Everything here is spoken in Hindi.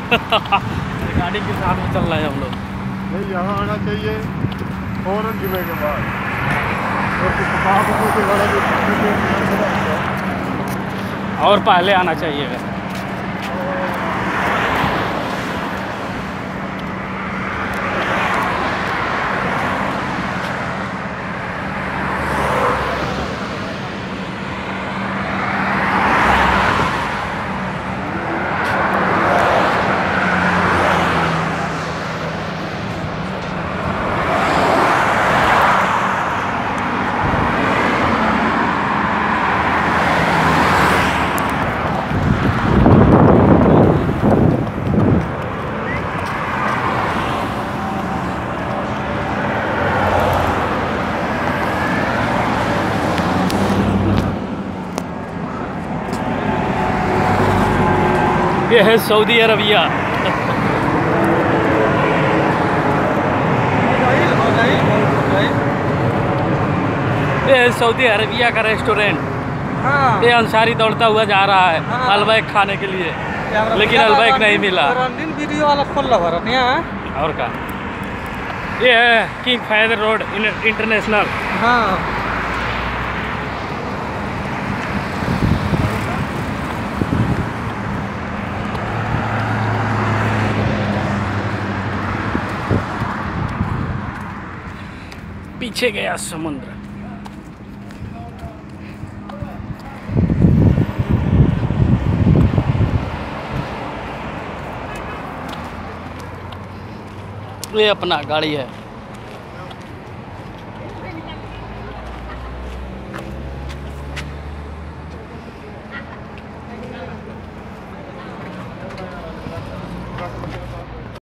गाड़ी के साथ में चल रहे हैं हम लोग। नहीं, यहाँ आना चाहिए फौरन जुमे के बाद। और पहले आना चाहिए। ये है सऊदी अरबिया। ये है सऊदी अरबिया का रेस्टोरेंट। हाँ। ये अंसारी दौड़ता हुआ जा रहा है अलबैक खाने के लिए, लेकिन अलबैक नहीं मिला। वीडियो वाला खोल रहा और का ये है किंग फैदर रोड इंटरनेशनल। हाँ। पीछे गया समुद्र। ये अपना गाड़ी है।